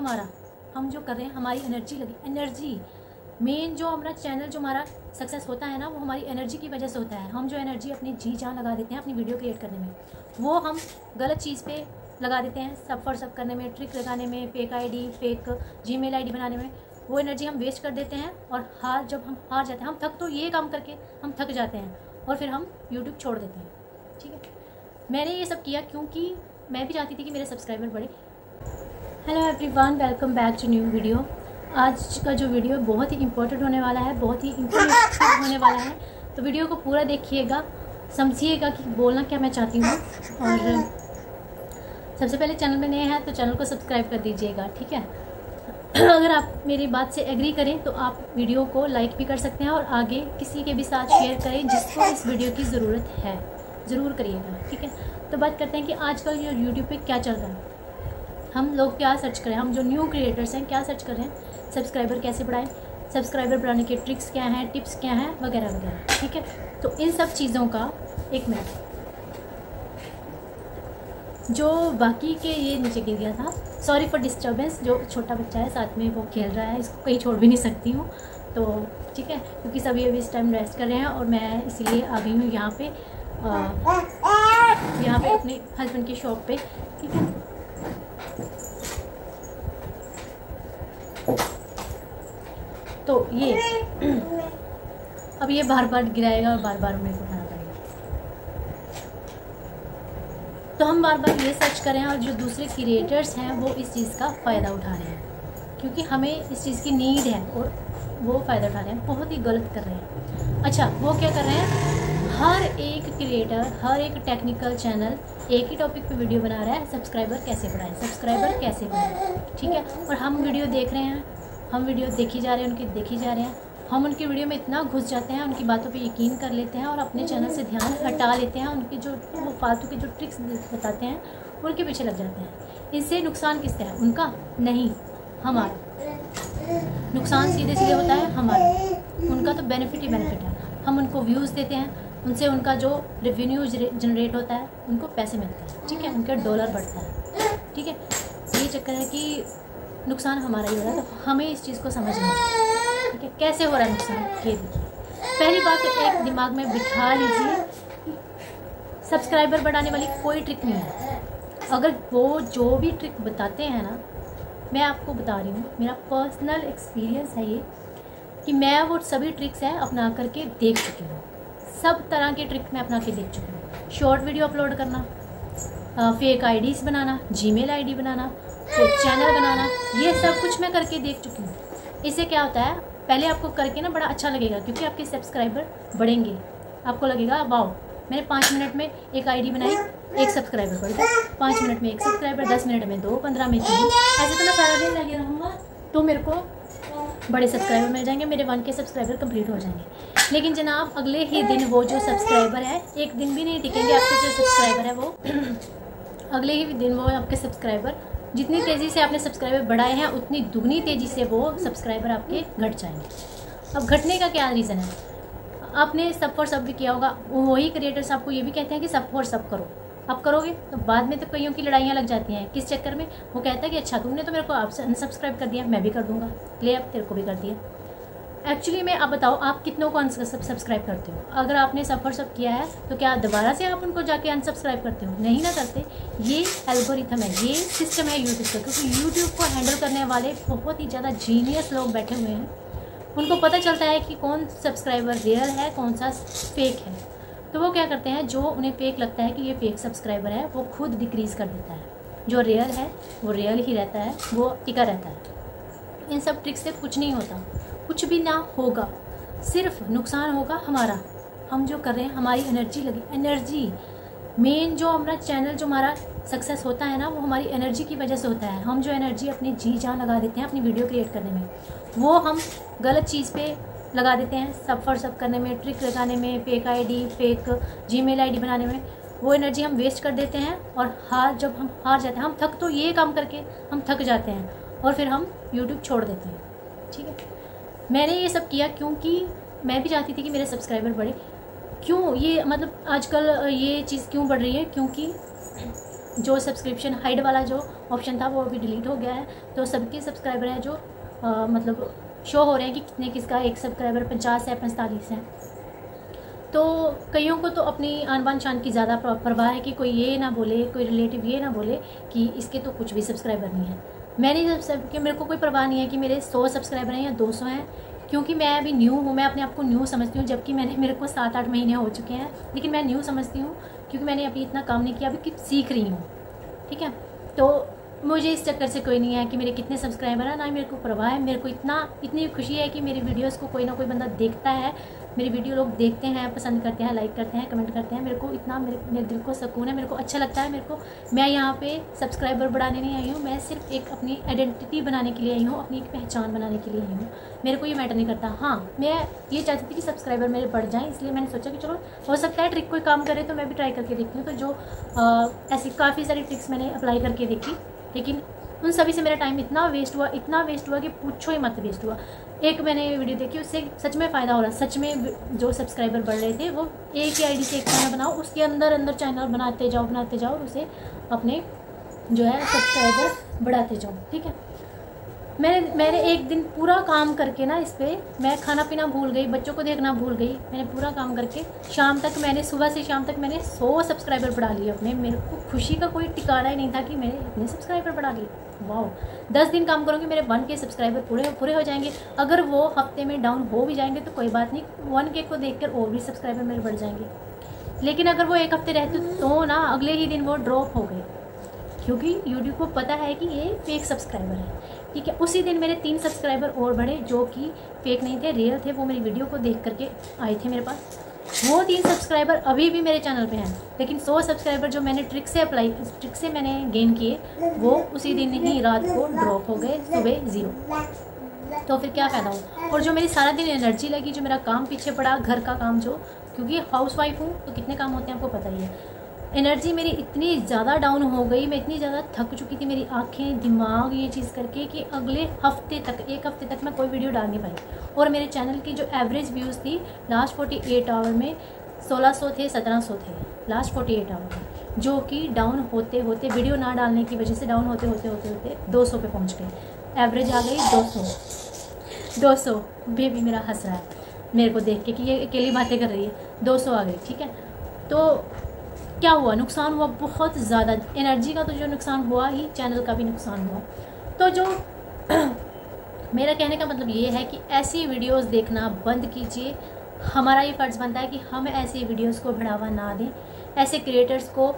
हमारा हम जो कर रहे हैं हमारी एनर्जी लगी। एनर्जी मेन जो हमारा चैनल जो हमारा सक्सेस होता है ना, वो हमारी एनर्जी की वजह से होता है। हम जो एनर्जी अपनी जी जान लगा देते हैं अपनी वीडियो क्रिएट करने में, वो हम गलत चीज़ पे लगा देते हैं। सब फॉर सब करने में, ट्रिक लगाने में, fake ID, fake Gmail ID बनाने में, वो एनर्जी हम वेस्ट कर देते हैं। और जब हम हार जाते हैं, हम थक तो ये काम करके हम थक जाते हैं और फिर हम यूट्यूब छोड़ देते हैं। ठीक है, मैंने ये सब किया क्योंकि मैं भी चाहती थी कि मेरे सब्सक्राइबर बढ़े। Hello everyone, welcome back to new video. आज का जो वीडियो बहुत ही इम्पोर्टेंट होने वाला है, बहुत ही इंफॉर्मेटिव होने वाला है, तो वीडियो को पूरा देखिएगा, समझिएगा कि बोलना क्या मैं चाहती हूँ। और सबसे पहले चैनल में नए हैं तो चैनल को सब्सक्राइब कर दीजिएगा, ठीक है। अगर आप मेरी बात से एग्री करें तो आप वीडियो को लाइक भी कर सकते हैं और आगे किसी के भी साथ शेयर करें जिसको इस वीडियो की ज़रूरत है, ज़रूर करिएगा, ठीक है। तो बात करते हैं कि आजकल ये यूट्यूब पे क्या चल रहा है, हम लोग क्या सर्च करें, हम जो न्यू क्रिएटर्स हैं क्या सर्च कर रहे हैं, सब्सक्राइबर कैसे बढ़ाएं, सब्सक्राइबर बढ़ाने के ट्रिक्स क्या हैं, टिप्स क्या हैं, वगैरह वगैरह, ठीक है। तो इन सब चीज़ों का एक मिनट, जो बाकी के ये नीचे गिर गया था, सॉरी फॉर डिस्टर्बेंस, जो छोटा बच्चा है साथ में वो खेल रहा है, इसको कहीं छोड़ भी नहीं सकती हूँ, तो ठीक है, क्योंकि सभी अभी इस टाइम रेस्ट कर रहे हैं और मैं इसीलिए आ गई हूँ यहाँ पे अपने हस्बैंड की शॉप पे, ठीक है। तो ये अब ये बार बार गिराएगा और बार बार मेरे को उठाना पड़ेगा, तो हम बार बार ये सर्च करें और जो दूसरे क्रिएटर्स हैं वो इस चीज़ का फ़ायदा उठा रहे हैं, क्योंकि हमें इस चीज़ की नीड है और वो फ़ायदा उठा रहे हैं, बहुत ही गलत कर रहे हैं। अच्छा, वो क्या कर रहे हैं, हर एक क्रिएटर, हर एक टेक्निकल चैनल एक ही टॉपिक पे वीडियो बना रहा है, सब्सक्राइबर कैसे बढ़ाएं, सब्सक्राइबर कैसे बढ़ाएं, ठीक है। और हम वीडियो देख रहे हैं, हम वीडियो देखी जा रहे हैं, उनकी देखी जा रहे हैं, हम उनकी वीडियो में इतना घुस जाते हैं, उनकी बातों पे यकीन कर लेते हैं और अपने चैनल से ध्यान हटा लेते हैं, उनकी जो वो फालतू के जो ट्रिक्स बताते हैं उनके पीछे लग जाते हैं। इससे नुकसान किसका है, उनका नहीं, हमारा नुकसान सीधे सीधे होता है हमारा, उनका तो बेनिफिट ही बेनिफिट है। हम उनको व्यूज़ देते हैं, उनसे उनका जो रेवेन्यू जनरेट होता है, उनको पैसे मिलते हैं, ठीक है, उनका डॉलर बढ़ता है, ठीक है। ये चक्कर है कि नुकसान हमारा ही हो रहा है, तो हमें इस चीज़ को समझना है, ठीक है। कैसे हो रहा है नुकसान, ये देखिए। पहली बात तो एक दिमाग में बिठा लीजिए, सब्सक्राइबर बढ़ाने वाली कोई ट्रिक नहीं है। अगर वो जो भी ट्रिक बताते हैं ना, मैं आपको बता रही हूँ, मेरा पर्सनल एक्सपीरियंस है ये, कि मैं वो सभी ट्रिक्स हैं अपना करके देख चुकी हूँ, सब तरह के ट्रिक मैं अपना के देख चुकी हूँ। शॉर्ट वीडियो अपलोड करना, फेक आईडीज़ बनाना, जीमेल आईडी बनाना, फेक चैनल बनाना, ये सब कुछ मैं करके देख चुकी हूँ। इससे क्या होता है, पहले आपको करके ना बड़ा अच्छा लगेगा, क्योंकि आपके सब्सक्राइबर बढ़ेंगे, आपको लगेगा वाओ, मैंने 5 मिनट में एक आईडी बनाई, एक सब्सक्राइबर बढ़ गया, 5 मिनट में एक सब्सक्राइबर, 10 मिनट में 2, 15 में 3, ऐसे तो मैं सारा दिन लगे रहूँगा, तो मेरे को बड़े सब्सक्राइबर मिल जाएंगे, मेरे 1K सब्सक्राइबर कंप्लीट हो जाएंगे। लेकिन जनाब अगले ही दिन वो जो सब्सक्राइबर है, एक दिन भी नहीं टिकेंगे आपके जो सब्सक्राइबर है वो अगले ही दिन वो आपके सब्सक्राइबर, जितनी तेज़ी से आपने सब्सक्राइबर बढ़ाए हैं उतनी दुगनी तेज़ी से वो सब्सक्राइबर आपके घट जाएंगे। अब घटने का क्या रीज़न है, आपने सब फॉर सब भी किया होगा, वही क्रिएटर्स आपको ये भी कहते हैं कि सब फॉर सब करो, आप करोगे तो बाद में तो कईयों की लड़ाइयाँ लग जाती हैं, किस चक्कर में, वो कहता है कि अच्छा तुमने तो मेरे को आप अनसब्सक्राइब कर दिया, मैं भी कर दूंगा, ले अब तेरे को भी कर दिया। एक्चुअली में आप बताओ, आप कितनों को सब्सक्राइब करते हो, अगर आपने सब फॉर सब किया है तो क्या दोबारा से आप उनको जाके अनसब्सक्राइब करते हो, नहीं ना करते। ये एल्गोरिथम है, ये सिस्टम है यूट्यूब का, क्योंकि यूट्यूब को हैंडल करने वाले बहुत ही ज़्यादा जीनियस लोग बैठे हुए हैं, उनको पता चलता है कि कौन सब्सक्राइबर रियल है, कौन सा फेक है, तो वो क्या करते हैं, जो उन्हें फेक लगता है कि ये फेक सब्सक्राइबर है, वो खुद डिक्रीज़ कर देता है, जो रियल है वो रियल ही रहता है, वो टिका रहता है। इन सब ट्रिक्स से कुछ नहीं होता, कुछ भी ना होगा, सिर्फ नुकसान होगा हमारा। हम जो कर रहे हैं हमारी एनर्जी लगी। एनर्जी मेन जो हमारा चैनल जो हमारा सक्सेस होता है ना, वो हमारी एनर्जी की वजह से होता है। हम जो एनर्जी अपनी जी जान लगा देते हैं अपनी वीडियो क्रिएट करने में, वो हम गलत चीज़ पे लगा देते हैं, सब फॉर सब करने में, ट्रिक लगाने में, fake ID, fake Gmail ID बनाने में, वो एनर्जी हम वेस्ट कर देते हैं। और जब हम हार जाते हैं, हम थक तो ये काम करके हम थक जाते हैं और फिर हम यूट्यूब छोड़ देते हैं, ठीक है। मैंने ये सब किया क्योंकि मैं भी चाहती थी कि मेरे सब्सक्राइबर बढ़े। क्यों ये मतलब आजकल ये चीज़ क्यों बढ़ रही है, क्योंकि जो सब्सक्रिप्शन हाइड वाला जो ऑप्शन था वो अभी डिलीट हो गया है। तो सबके सब्सक्राइबर हैं जो मतलब शो हो रहे हैं कि कितने किसका एक सब्सक्राइबर 50 है 45 है। तो कईयों को तो अपनी आन बान शान की ज़्यादा परवाह है कि कोई ये ना बोले, कोई रिलेटिव ये ना बोले कि इसके तो कुछ भी सब्सक्राइबर नहीं है। मैंने सबके मेरे को कोई परवाह नहीं है कि मेरे 100 सब्सक्राइबर हैं या 200 हैं, क्योंकि मैं अभी न्यू हूँ। मैं अपने आप को न्यू समझती हूँ, जबकि मेरे को 7-8 महीने हो चुके हैं, लेकिन मैं न्यू समझती हूँ क्योंकि मैंने अभी इतना काम नहीं किया, अभी सीख रही हूँ। ठीक है, तो मुझे इस चक्कर से कोई नहीं है कि मेरे कितने सब्सक्राइबर हैं, ना ही मेरे को परवाह है। मेरे को इतनी खुशी है कि मेरी वीडियोस को कोई ना कोई बंदा देखता है, मेरी वीडियो लोग देखते हैं, पसंद करते हैं, लाइक करते हैं, कमेंट करते हैं। मेरे को इतना मेरे दिल को सुकून है, मेरे को अच्छा लगता है। मैं यहाँ पे सब्सक्राइबर बढ़ाने नहीं आई हूँ, मैं सिर्फ एक अपनी आइडेंटिटी बनाने के लिए आई हूँ, अपनी एक पहचान बनाने के लिए आई हूँ। मेरे को ये मैटर नहीं करता। हाँ, मैं ये चाहती थी कि सब्सक्राइबर मेरे बढ़ जाएँ, इसलिए मैंने सोचा कि चलो हो सकता है ट्रिक कोई काम करे तो मैं भी ट्राई करके देखती हूँ। तो जो ऐसी काफ़ी सारी ट्रिक्स मैंने अप्लाई करके देखी, लेकिन उन सभी से मेरा टाइम इतना वेस्ट हुआ कि पूछो ही मत वेस्ट हुआ। एक मैंने वीडियो देखी, उससे सच में फ़ायदा हो रहा। सच में जो सब्सक्राइबर बढ़ रहे थे वो एक ही आईडी से एक चैनल बनाओ, उसके अंदर चैनल बनाते जाओ और उसे अपने जो है सब्सक्राइबर बढ़ाते जाओ। ठीक है, मैंने एक दिन पूरा काम करके ना इस पर मैं खाना पीना भूल गई, बच्चों को देखना भूल गई। मैंने पूरा काम करके सुबह से शाम तक मैंने 100 सब्सक्राइबर बढ़ा लिए अपने। मेरे को खुशी का कोई ठिकाना ही नहीं था कि मैंने अपने सब्सक्राइबर बढ़ा लिए। वाह, 10 दिन काम करूँगी, मेरे 1K सब्सक्राइबर पूरे हो जाएंगे। अगर वो हफ्ते में डाउन हो भी जाएंगे तो कोई बात नहीं, 1K को देखकर और भी सब्सक्राइबर मेरे बढ़ जाएंगे। लेकिन अगर वो एक हफ्ते रहते तो ना अगले ही दिन वो ड्रॉप हो गए, क्योंकि यूट्यूब को पता है कि ये फेक सब्सक्राइबर है। ठीक है, उसी दिन मेरे 3 सब्सक्राइबर और बढ़े जो कि फेक नहीं थे, रियल थे। वो मेरी वीडियो को देख करके आए थे मेरे पास। वो 3 सब्सक्राइबर अभी भी मेरे चैनल पे हैं, लेकिन 100 सब्सक्राइबर जो मैंने ट्रिक से मैंने गेन किए वो उसी दिन ही रात को ड्रॉप हो गए, सुबह 0। तो फिर क्या फ़ायदा हुआ। और जो मेरी सारा दिन एनर्जी लगी, जो मेरा काम पीछे पड़ा, घर का काम, जो क्योंकि हाउस वाइफ हूँ तो कितने काम होते हैं आपको पता ही है। एनर्जी मेरी इतनी ज़्यादा डाउन हो गई, मैं इतनी ज़्यादा थक चुकी थी, मेरी आंखें दिमाग ये चीज़ करके, कि अगले हफ्ते तक, एक हफ्ते तक मैं कोई वीडियो डाल नहीं पाई। और मेरे चैनल की जो एवरेज व्यूज़ थी लास्ट 48 आवर में 1600 थे, 1700 थे लास्ट 48 आवर में, जो कि डाउन होते होते वीडियो ना डालने की वजह से डाउन होते 200 पे पहुँच गए। एवरेज आ गई 200। बेबी मेरा हंस रहा है मेरे को देख के कि ये अकेली बातें कर रही है। 200 आ गई। ठीक है, तो क्या हुआ, नुकसान हुआ बहुत ज़्यादा। एनर्जी का तो जो नुकसान हुआ ही, चैनल का भी नुकसान हुआ। तो जो मेरा कहने का मतलब ये है कि ऐसी वीडियोस देखना बंद कीजिए। हमारा ये फ़र्ज़ बनता है कि हम ऐसी वीडियोस को बढ़ावा ना दें। ऐसे क्रिएटर्स को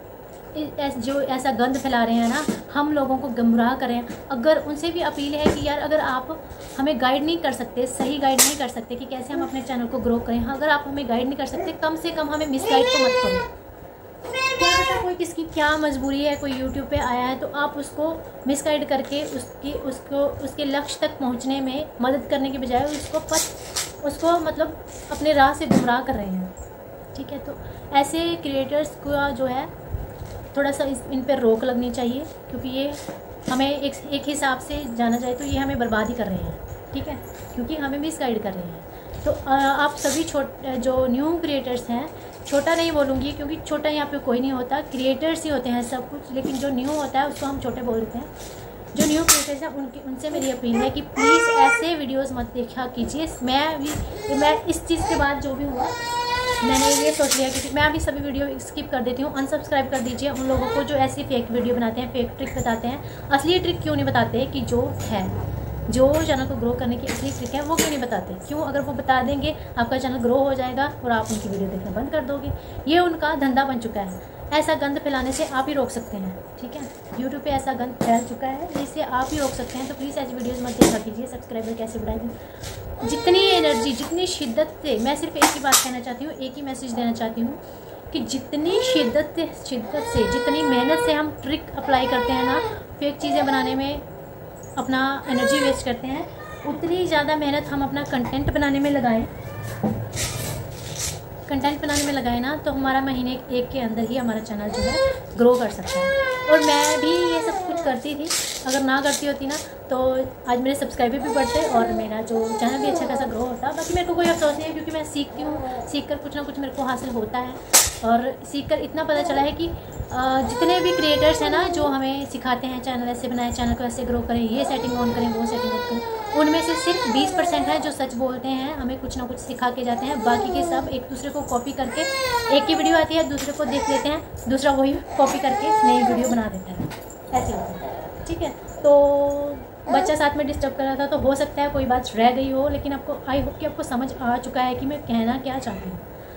जो ऐसा गंद फैला रहे हैं ना, हम लोगों को गुमराह करें। अगर उनसे भी अपील है कि यार, अगर आप हमें गाइड नहीं कर सकते, सही गाइड नहीं कर सकते कि कैसे हम अपने चैनल को ग्रो करें, अगर आप हमें गाइड नहीं कर सकते, कम से कम हमें मिसगाइड तो मत करो। क्या पता कोई किसकी क्या मजबूरी है, कोई यूट्यूब पे आया है तो आप उसको मिसगाइड करके उसके लक्ष्य तक पहुंचने में मदद करने के बजाय उसको मतलब अपने राह से गुमराह कर रहे हैं। ठीक है, तो ऐसे क्रिएटर्स का जो है थोड़ा सा इन पर रोक लगनी चाहिए, क्योंकि ये हमें एक हिसाब से जाना जाए तो ये हमें बर्बाद ही कर रहे हैं। ठीक है, क्योंकि हमें मिसगाइड कर रहे हैं। तो आप सभी जो न्यू क्रिएटर्स हैं, छोटा नहीं बोलूँगी क्योंकि छोटा यहाँ पे कोई नहीं होता, क्रिएटर्स ही होते हैं सब कुछ, लेकिन जो न्यू होता है उसको हम छोटे बोल देते हैं। जो न्यू क्रिएटर्स हैं उनसे मेरी अपील है कि प्लीज़ ऐसे वीडियोस मत देखा कीजिए। मैं इस चीज़ के बाद जो भी हुआ, मैंने ये सोच लिया कि मैं अभी सभी वीडियो स्किप कर देती हूँ। अनसब्सक्राइब कर दीजिए उन लोगों को जो ऐसी फेक वीडियो बनाते हैं, फेक ट्रिक बताते हैं। असली ट्रिक क्यों नहीं बताते कि जो चैनल को ग्रो करने की असली ट्रिक है वो क्यों नहीं बताते? क्यों? अगर वो बता देंगे आपका चैनल ग्रो हो जाएगा और आप उनकी वीडियो देखना बंद कर दोगे। ये उनका धंधा बन चुका है। ऐसा गंद फैलाने से आप ही रोक सकते हैं। ठीक है, यूट्यूब पे ऐसा गंद फैल चुका है जिससे आप ही रोक सकते हैं। तो प्लीज़ ऐसी वीडियोज़ मत देखा कीजिए। सब्सक्राइबर कैसे बढ़ाएंगे? जितनी एनर्जी, जितनी शिद्दत से, मैं सिर्फ एक ही बात कहना चाहती हूँ, एक ही मैसेज देना चाहती हूँ कि जितनी शिद्दत से, जितनी मेहनत से हम ट्रिक अप्लाई करते हैं ना, फेक चीज़ें बनाने में अपना एनर्जी वेस्ट करते हैं, उतनी ज़्यादा मेहनत हम अपना कंटेंट बनाने में लगाएं ना, तो हमारा महीने एक के अंदर ही हमारा चैनल जो है ग्रो कर सकता है। और मैं भी ये सब कुछ करती थी, अगर ना करती होती ना तो आज मेरे सब्सक्राइबर भी बढ़ते और मेरा जो चैनल भी अच्छा खासा ग्रो होता। बाकी मेरे को कोई अफसोस नहीं है, क्योंकि मैं सीखती हूँ, सीख कर कुछ ना कुछ मेरे को हासिल होता है। और सीख कर इतना पता चला है कि जितने भी क्रिएटर्स हैं ना जो हमें सिखाते हैं चैनल ऐसे बनाए, चैनल को ऐसे ग्रो करें, ये सेटिंग ऑन करें, वो सेटिंग ऑन करें, उनमें से सिर्फ 20% हैं जो सच बोलते हैं, हमें कुछ ना कुछ सिखा के जाते हैं। बाकी के सब एक दूसरे को कॉपी करके, एक ही वीडियो आती है दूसरे को देख लेते हैं, दूसरा वही कॉपी करके नई वीडियो बना देता है, ऐसे होता है। ठीक है, तो बच्चा साथ में डिस्टर्ब कर रहा था, तो हो सकता है कोई बात रह गई हो, लेकिन आपको आई होप कि आपको समझ आ चुका है कि मैं कहना क्या चाहती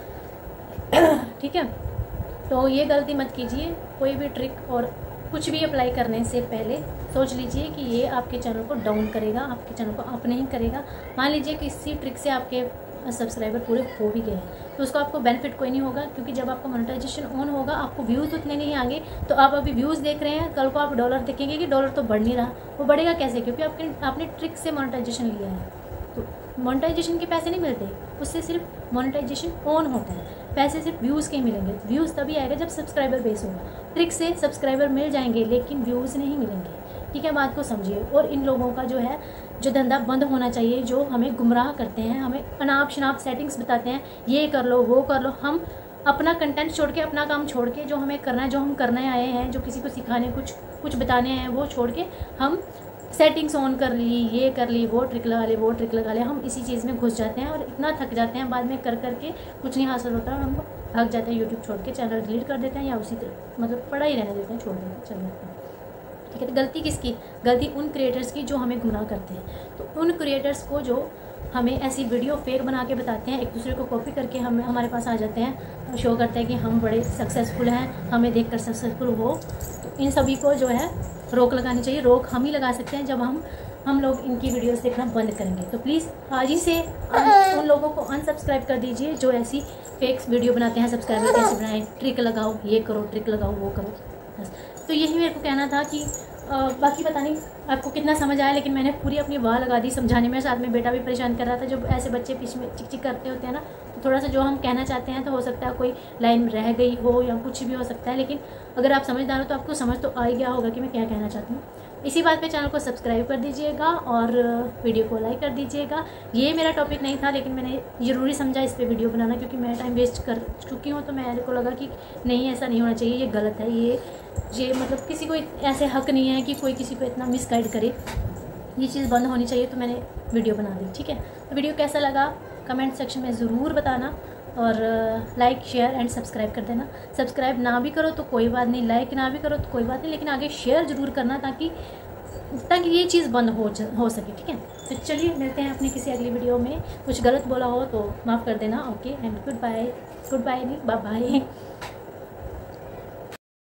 हूँ। ठीक है, तो ये गलती मत कीजिए। कोई भी ट्रिक और कुछ भी अप्लाई करने से पहले सोच लीजिए कि ये आपके चैनल को डाउन करेगा, आपके चैनल को अप नहीं करेगा। मान लीजिए कि इसी ट्रिक से आपके सब्सक्राइबर पूरे हो भी गए हैं, तो उसको आपको बेनिफिट कोई नहीं होगा, क्योंकि जब आपका मोनेटाइजेशन ऑन होगा आपको व्यूज़ उतने नहीं आएंगे। तो आप अभी व्यूज़ देख रहे हैं, कल को आप डॉलर देखेंगे कि डॉलर तो बढ़ नहीं रहा, वो बढ़ेगा कैसे? क्योंकि आपने ट्रिक से मोनेटाइजेशन लिया है। तो मोनेटाइजेशन के पैसे नहीं मिलते, उससे सिर्फ मोनेटाइजेशन ऑन होता है, पैसे सिर्फ व्यूज़ के ही मिलेंगे। व्यूज़ तभी आएगा जब सब्सक्राइबर बेस होगा। ट्रिक से सब्सक्राइबर मिल जाएंगे लेकिन व्यूज़ नहीं मिलेंगे। ठीक है, बात को समझिए। और इन लोगों का जो है जो धंधा बंद होना चाहिए, जो हमें गुमराह करते हैं, हमें अनाप शनाप सेटिंग्स बताते हैं, ये कर लो वो कर लो। हम अपना कंटेंट छोड़ के, अपना काम छोड़ के, जो हमें करना है, जो हम करने आए हैं, जो किसी को सिखाने कुछ बताने हैं, वो छोड़ के हम सेटिंग्स ऑन कर ली, ये कर ली, वो ट्रिक लगा ले, वो ट्रिक लगा ले। हम इसी चीज़ में घुस जाते हैं और इतना थक जाते हैं, बाद में कर करके कुछ नहीं हासिल होता और हम भाग जाते हैं यूट्यूब छोड़ के, चैनल डिलीट कर देते हैं या उसी तरह मतलब पड़ा ही रहने देते हैं, छोड़ देते हैं, चल जाते हैं। ठीक है, तो गलती किसकी? गलती उन क्रिएटर्स की जो हमें गुमराह करते हैं। तो उन क्रिएटर्स को जो हमें ऐसी वीडियो फेक बना के बताते हैं, एक दूसरे को कॉपी करके हमारे पास आ जाते हैं, शो करते हैं कि हम बड़े सक्सेसफुल हैं, हमें देखकर सक्सेसफुल हो, तो इन सभी को जो है रोक लगानी चाहिए। रोक हम ही लगा सकते हैं जब हम लोग इनकी वीडियोस देखना बंद करेंगे। तो प्लीज़ आज ही से उन लोगों को अनसब्सक्राइब कर दीजिए जो ऐसी फेक वीडियो बनाते हैं, सब्सक्राइबर कैसे बनाएं, ट्रिक लगाओ, ये करो, ट्रिक लगाओ, वो करो। बस तो यही मेरे को कहना था कि बाकी पता नहीं आपको कितना समझ आया, लेकिन मैंने पूरी अपनी वाह लगा दी समझाने में। साथ में बेटा भी परेशान कर रहा था। जब ऐसे बच्चे पीछे में चिक चिक करते होते हैं ना, तो थोड़ा सा जो हम कहना चाहते हैं तो हो सकता है कोई लाइन रह गई हो या कुछ भी हो सकता है, लेकिन अगर आप समझदार हो तो आपको समझ तो आ ही गया होगा कि मैं क्या कहना चाहती हूँ। इसी बात पे चैनल को सब्सक्राइब कर दीजिएगा और वीडियो को लाइक कर दीजिएगा। ये मेरा टॉपिक नहीं था, लेकिन मैंने ज़रूरी समझा इस पर वीडियो बनाना, क्योंकि मैं टाइम वेस्ट कर चुकी हूँ। तो मेरे को लगा कि नहीं, ऐसा नहीं होना चाहिए, ये गलत है, ये मतलब किसी को ऐसे हक नहीं है कि कोई किसी को इतना मिसगाइड करे, ये चीज़ बंद होनी चाहिए। तो मैंने वीडियो बना दी। ठीक है, तो वीडियो कैसा लगा कमेंट सेक्शन में ज़रूर बताना, और लाइक शेयर एंड सब्सक्राइब कर देना। सब्सक्राइब ना भी करो तो कोई बात नहीं, लाइक ना भी करो तो कोई बात नहीं, लेकिन आगे शेयर ज़रूर करना ताकि ये चीज़ बंद हो सके। ठीक है, तो चलिए मिलते हैं अपनी किसी अगली वीडियो में। कुछ गलत बोला हो तो माफ़ कर देना। ओके एंड गुड बाय नहीं, बाय बाय।